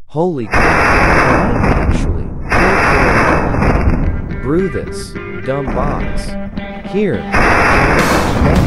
Holy crap, I might actually kill for a melon. Brew this, dumb box. Here, now.